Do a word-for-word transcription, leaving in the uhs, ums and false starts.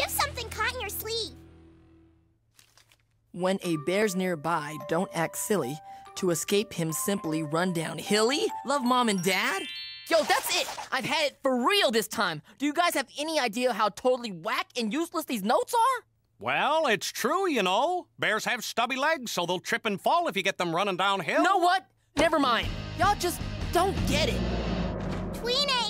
You have something caught in your sleeve. When a bear's nearby, don't act silly. To escape him, simply run down hilly. Love Mom and Dad? Yo, that's it! I've had it for real this time. Do you guys have any idea how totally whack and useless these notes are? Well, it's true, you know. Bears have stubby legs, so they'll trip and fall if you get them running downhill. Know what? Never mind. Y'all just don't get it. Tweener!